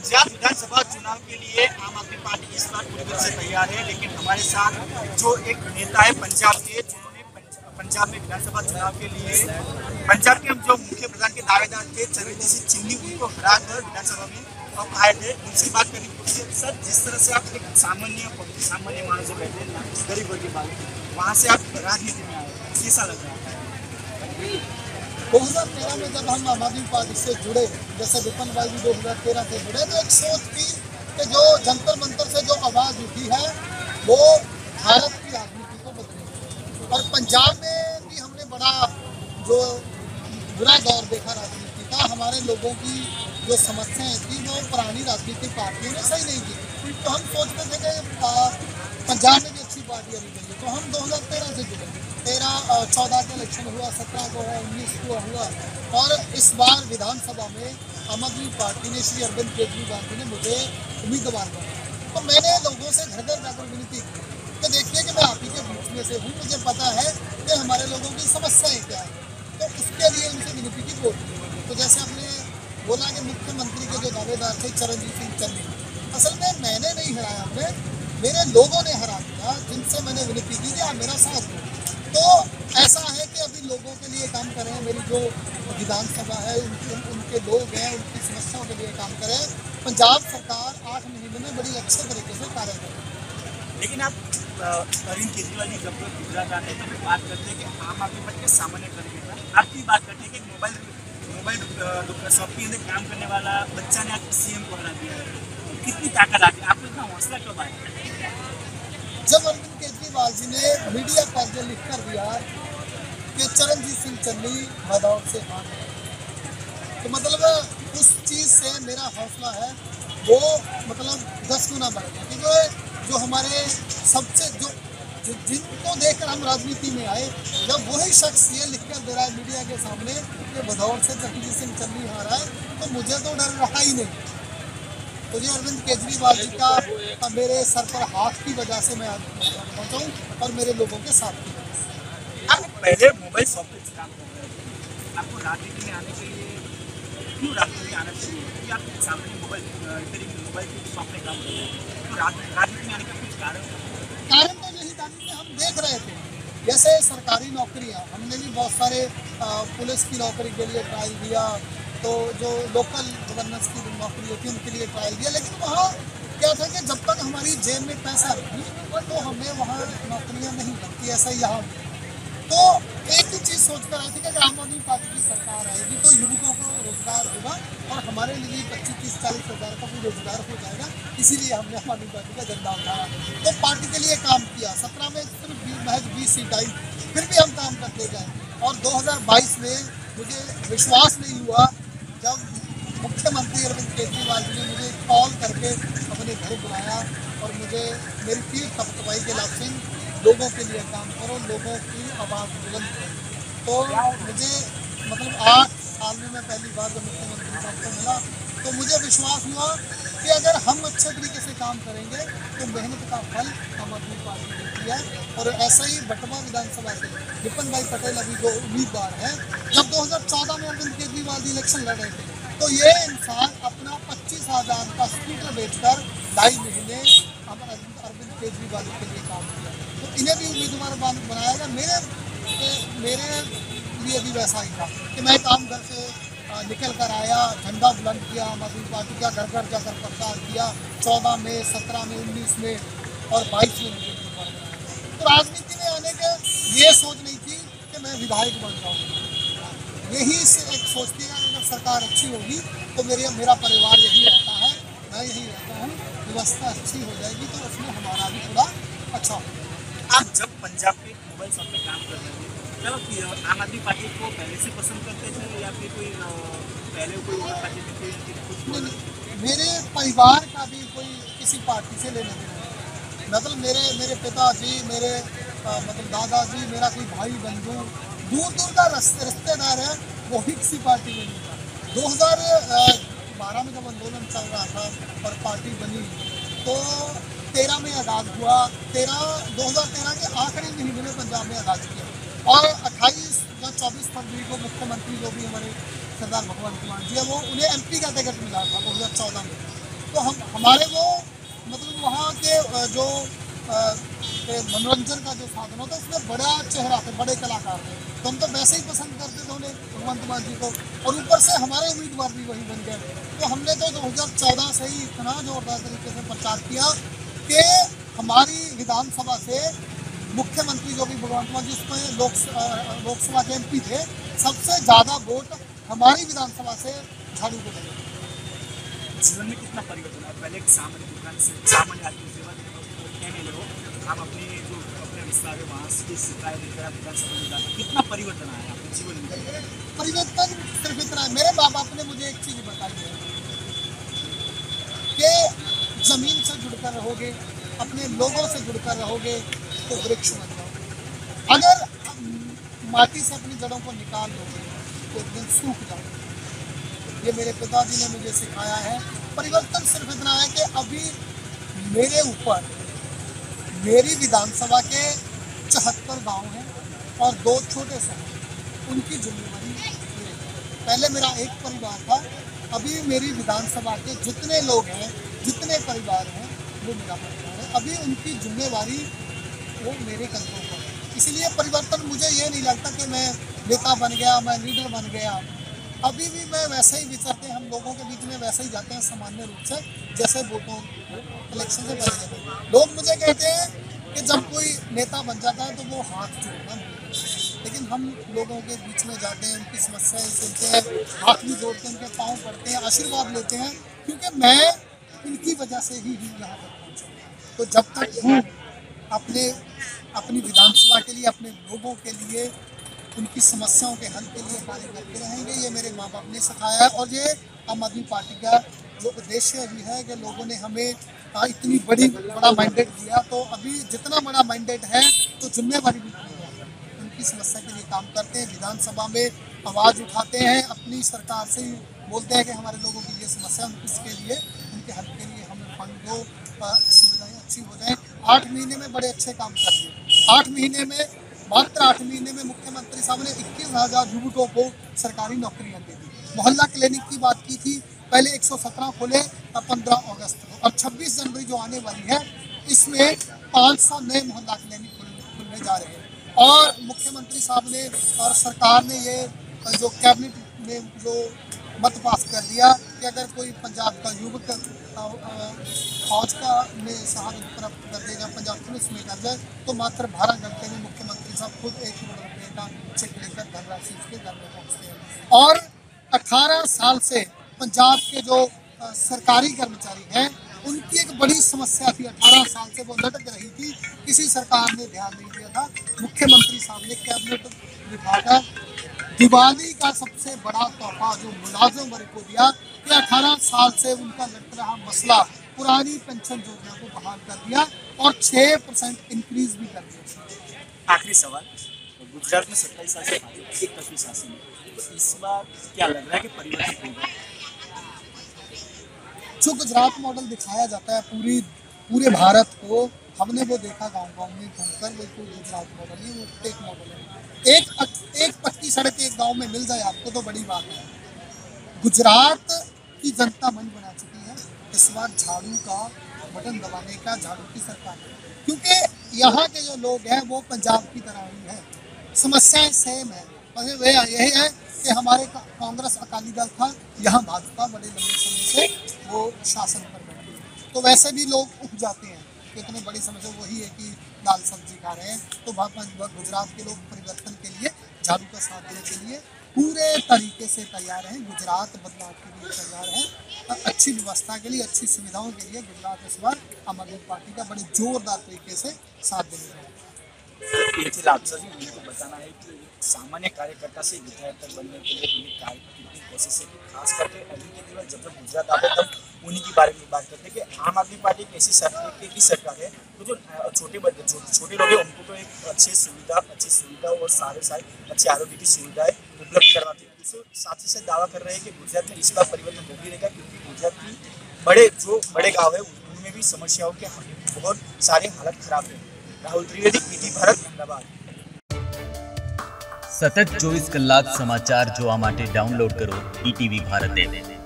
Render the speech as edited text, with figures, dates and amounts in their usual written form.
पंजाब विधानसभा चुनाव के लिए आम आदमी पार्टी इस बार पूरी तरह से तैयार है, लेकिन हमारे साथ जो एक नेता है पंजाब के, जिन्होंने पंजाब में विधानसभा चुनाव के लिए पंजाब के जो मुख्य प्रधान के दावेदार थे चरणजीत सिंह चन्नी, उनको हराकर विधानसभा में हम आए थे। उनसे बात करनी पूछे सर, जिस तरह से आप एक सामान्य मानव से बैठे गरीब वर्ग के बात, वहाँ से आप राजनीति में आए, कैसा लग रहा है? 2013 में जब हम आम आदमी पार्टी से जुड़े, जैसे विपिन भाई भी 2013 से जुड़े, तो एक सोच थी कि जो जंतर मंतर से जो आवाज़ उठी है वो भारत की राजनीति को बदलेगी। और पंजाब में भी हमने बड़ा जो बुरा दौर देखा राजनीति का, हमारे लोगों की जो समस्याएं थी वो पुरानी राजनीतिक पार्टियों ने सही नहीं की। तो हम सोचते थे कि पंजाब में भी अच्छी पार्टी अभी गई, तो हम 2013 से जुड़े। 14 का इलेक्शन हुआ, 17 को हुआ, 19 को हुआ, और इस बार विधानसभा में आम आदमी पार्टी ने श्री अरविंद केजरीवाल जी ने मुझे उम्मीदवार बनाया। तो मैंने लोगों से घर घर जाकर विनती की कि देखिए कि मैं आप ही के बीच में से हूँ, मुझे पता है कि हमारे लोगों की समस्याएं क्या है, तो उसके लिए उनसे विनती की वोट की। तो जैसे आपने बोला कि मुख्यमंत्री के जो दावेदार थे चरणजीत सिंह चन्नी, असल में मैंने नहीं हराया, मेरे लोगों ने हरा दिया, जिनसे मैंने विनती की कि आप मेरा साथ दो। तो ऐसा है कि अभी लोगों के लिए काम करें, मेरी जो विधानसभा है उनके लोग हैं, उनकी समस्याओं के लिए काम करें। पंजाब सरकार 8 महीने में बड़ी अच्छे तरीके से कार्य करे। लेकिन आप अरविंद केजरीवाल जी जब गुजरात आते हैं तो बात करते हैं कि आम आदमी पार्टी के सामान्य कार्यकर्ता, आपकी बात करते हैं कि मोबाइल शॉप के अंदर काम करने वाला बच्चा ने आपके सीएम को हरा दिया है। कितनी ताकत आती है आपको, इतना हौसला कब आया? जब अरविंद केजरीवाल जी ने मीडिया पर जो लिख कर दिया कि चरणजीत सिंह चन्नी भदौर से हार गए, तो मतलब उस चीज़ से मेरा हौसला है वो मतलब 10 गुना बढ़ गया। क्योंकि जो हमारे सबसे जो जिनको देखकर हम राजनीति में आए, जब वही शख्स ये लिख कर दे रहा है मीडिया के सामने कि भदौर से चरणजीत सिंह चन्नी हारा है, तो मुझे तो डर रहा ही नहीं। तो ये अरविंद केजरीवाल जी का मेरे सर पर हाथ की वजह से मैं आज पहुँचा हूँ, और मेरे लोगों के साथ की वजह से। आप पहले मोबाइल शॉप पे काम कर रहे थे, आपको राजनीति में आने के लिए क्यों राजनीति में आना चाहिए? क्योंकि आप सामान्य मोबाइल की शॉप में काम कर रहे हैं, तो राजनीति में आने का कुछ कारण तो यही था कि हम देख रहे थे, जैसे सरकारी नौकरियाँ, हमने भी बहुत सारे पुलिस की नौकरी के लिए ट्रायल दिया, तो जो लोकल गवर्नेंस की नौकरी होती है उनके लिए ट्रायल दिया, लेकिन वहाँ क्या था कि जब तक हमारी जेब में पैसा रखी तो हमें वहाँ नौकरियाँ नहीं लगती। ऐसा ही यहाँ तो एक ही चीज़ सोच कर आई थी कि अगर आम आदमी पार्टी की सरकार आएगी तो युवकों को रोजगार होगा और हमारे लिए 25-30-40 हज़ार का भी रोजगार हो जाएगा। इसीलिए हमने आम आदमी पार्टी का झंडा उठाया, तो पार्टी के लिए काम किया। 17 में सिर्फ महज 20 सीट आई, फिर भी हम काम करते गए, और 2022 में मुझे विश्वास नहीं हुआ जब मुख्यमंत्री अरविंद केजरीवाल जी ने मुझे कॉल करके अपने घर बुलाया और मुझे मेरी पीठ थपथपाई के लाभ सिंह लोगों के लिए काम करो, लोगों की आवाज़ बुलंद करो। तो मुझे मतलब 8 साल में मैं पहली बार जब मुख्यमंत्री साहब को मिला तो मुझे विश्वास हुआ कि अगर हम अच्छे तरीके से काम करेंगे तो मेहनत का फल आम आदमी पार्टी देती है। और ऐसा ही बटवा विधानसभा से विपिन भाई पटेल अभी जो उम्मीदवार हैं, जब 2014 में अरविंद केजरीवाल जी इलेक्शन लड़ रहे थे तो ये इंसान अपना 25,000 का स्कूटर बेचकर 2.5 महीने अरविंद केजरीवाल के लिए काम किया। तो इन्हें भी उम्मीदवार बनाया गया। मेरे लिए भी वैसा ही था कि मैं काम घर से निकल कर आया, झंडा बुलंद किया, आम आदमी पार्टी का घर घर जाकर प्रचार किया 14 में, 17 में, 19 में और 22 में मुझे उम्मीदवार बनाया। तो राजनीति में आने के ये सोच नहीं थी कि मैं विधायक बन जाऊँ, यही से एक सोचती है अगर सरकार अच्छी होगी तो मेरा परिवार यही रहता है, मैं यही रहता हूँ, व्यवस्था अच्छी हो जाएगी तो उसमें हमारा भी थोड़ा अच्छा होगा। आप जब पंजाब के मोबाइल शॉप में काम कर रहे थे, जब आम आदमी पार्टी को पहले से पसंद करते थे या फिर कोई पहले कोई और पार्टी थी? नहीं, मेरे परिवार का भी कोई किसी पार्टी से लेना देना नहीं। मतलब मेरे पिताजी, मेरे मतलब दादाजी, मेरा कोई भाई बंधु दूर दूर का रिश्तेदार है, वो भी किसी पार्टी में नहीं था। 2012 में जब आंदोलन चल रहा था और पार्टी बनी तो 13 में आज़ाद हुआ, 2013 के आखिरी महीने में पंजाब में आज़ाद किया, और 28 या 24 फरवरी को मुख्यमंत्री जो भी हमारे सरदार भगवंत मान जी है वो उन्हें MP का टिकट मिला था 2014 में। तो हमारे वो मतलब वहाँ के जो मनोरंजन का जो साधन होता है उसमें बड़ा चेहरा थे, बड़े कलाकार थे, तो हम तो वैसे ही पसंद करते थे उन्हें, भगवंत मान जी को, और ऊपर से हमारे उम्मीदवार भी वही बन गए। तो हमने तो 2014 से ही इतना जोरदार तरीके से प्रचार किया कि हमारी विधानसभा से मुख्यमंत्री जो भी भगवंत मान जी उसमें लोकसभा के MP थे, सबसे ज़्यादा वोट हमारी विधानसभा से झाड़ू को मिले। जीवन में कितना परिवर्तन है? पहले एक सामान्य दुकान से सामान्य आदमी सेवा कहने लगे, हम अपने जो अपने विस्तार है वहाँ से शिकायत लेकर विधानसभा में जाते, कितना परिवर्तन आया आपके जीवन में? परिवर्तन सिर्फ इतना है, मेरे माँ बाप ने मुझे एक चीज़ बताई है कि जमीन से जुड़कर रहोगे, अपने लोगों से जुड़कर रहोगे तो वृक्ष बन जाओगे। अगर माटी से अपनी जड़ों को निकाल दोगे तो एक दिन सूख जाओगे। ये मेरे पिताजी ने मुझे सिखाया है। परिवर्तन सिर्फ इतना है कि अभी मेरे ऊपर मेरी विधानसभा के 74 गांव हैं और 2 छोटे शहर, उनकी जिम्मेवारी मेरी। पहले मेरा एक परिवार था, अभी मेरी विधानसभा के जितने लोग हैं, जितने परिवार हैं, वो मेरा परिवार है। अभी उनकी जिम्मेवारी वो मेरे कंधों पर है। इसीलिए परिवर्तन मुझे ये नहीं लगता कि मैं नेता बन गया, मैं लीडर बन गया। अभी भी मैं वैसे ही विचरते हैं, हम लोगों के बीच में वैसे ही जाते हैं सामान्य रूप से, जैसे वोटों इलेक्शन से पहले। लोग मुझे कहते हैं कि जब कोई नेता बन जाता है तो वो हाथ जोड़ना भूल जाता है, लेकिन हम लोगों के बीच में जाते हैं, उनकी समस्याएं सुनते हैं, हाथ भी जोड़ते हैं, उनके पाँव पड़ते हैं, आशीर्वाद लेते हैं, क्योंकि मैं उनकी वजह से ही यहाँ तक पहुँचा। तो जब तक हूँ अपनी विधानसभा के लिए, अपने लोगों के लिए, उनकी समस्याओं के हल के लिए कार्य करते रहेंगे। ये मेरे माँ बाप ने सिखाया है और ये आम आदमी पार्टी का जो उद्देश्य भी है कि लोगों ने हमें इतनी बड़ा मैंडेट दिया, तो अभी जितना बड़ा मैंडेट है तो जिम्मेवारी भी है। उनकी समस्या के लिए काम करते हैं, विधानसभा में आवाज़ उठाते हैं, अपनी सरकार से बोलते हैं कि हमारे लोगों की ये समस्या है, इसके लिए उनके हल के लिए हमें फंड दो, सुविधाएँ अच्छी हो जाएँ। 8 महीने में बड़े अच्छे काम कर दिए। 8 महीने में, मात्र 8 महीने में मुख्यमंत्री साहब ने 21,000 युवकों को सरकारी नौकरियां दे दी। मोहल्ला क्लिनिक की बात की थी, पहले 117 खोले 15 अगस्त को, और 26 जनवरी जो आने वाली है इसमें 500 नए मोहल्ला क्लिनिक खुलने जा रहे हैं। और मुख्यमंत्री साहब ने और सरकार ने ये जो कैबिनेट में जो मत पास कर दिया कि अगर कोई पंजाब का युवक फौज का में शहादत प्राप्त कर देगा, पंजाब पुलिस में कर जाए, तो मात्र 12 घंटे में मुख्यमंत्री साहब खुद 1 करोड़ रुपये का चेक लेकर धनराशि उसके घर में पहुँचते हैं। और 18 साल से पंजाब के जो सरकारी कर्मचारी हैं, उनकी एक बड़ी समस्या थी, 18 साल से वो लटक रही थी, किसी सरकार ने ध्यान नहीं दिया था। मुख्यमंत्री साहब ने कैबिनेट बिठाकर दिवाली का सबसे बड़ा तोहफा जो मुलाजिम वर्ग को दिया कि 18 साल से उनका लट रहा मसला, पुरानी पेंशन योजना को बहाल कर दिया और 6% इंक्रीज भी कर दिया। आखिरी सवाल, गुजरात में 27 साल से एक तरफी शासन है, तो इस बार क्या लग रहा है कि परिवर्तन होगा? जो गुजरात मॉडल दिखाया जाता है पूरे भारत को, हमने वो देखा गांव-गांव में घूमकर, बिल्कुल गुजरात मॉडल ही वो टेक मॉडल है। एक पक्की सड़क एक गांव में मिल जाए आपको तो बड़ी बात है। गुजरात की जनता मन बना चुकी है, इस बार झाड़ू का बटन दबाने का झाड़ू की सरकार है, क्योंकि यहाँ के जो लोग हैं वो पंजाब की तरह ही है, समस्याएं सेम है। वह यही है कि हमारे कांग्रेस अकाली दल था, यहाँ भाजपा बड़े लंबे समय से वो शासन पर बैठी है, तो वैसे भी लोग उठ जाते हैं कि इतनी बड़ी समस्या वही है कि दाल सब्जी खा रहे हैं। तो गुजरात के लोग परिवर्तन के लिए, झाड़ू का साथ देने के लिए पूरे तरीके से तैयार हैं। गुजरात बदलाव के लिए तैयार है, अच्छी व्यवस्था के लिए, अच्छी सुविधाओं के लिए गुजरात इस बार आम आदमी पार्टी का बड़े जोरदार तरीके से साथ देने वाला है। ये चीज़ आप सभी उनको बताना है कि सामान्य कार्यकर्ता से विधायक तक बनने के लिए उन्हें कार्य कितनी कोशिश है, खास करके अभी के दिवस जब गुजरात आते तब उन्हीं के बारे में बात करते हैं कि आम आदमी पार्टी एक ऐसी सरकार है तो जो छोटे लोग हैं उनको तो एक अच्छी सुविधा और सारे अच्छे आरोग्य की सुविधाएं उपलब्ध करवाती है। इसके साथ ही साथ दावा कर रहे हैं कि गुजरात में इस बार परिवर्तन हो भी रहेगा, क्योंकि गुजरात की बड़े गाँव है उनमें भी समस्याओं के बहुत सारे हालत खराब है। राहुल त्रिवेदी, ईटी भारत, अहमदाबाद। સતત 24 કલાક સમાચાર જોવા માટે ડાઉનલોડ કરો ETV ભારત એપ।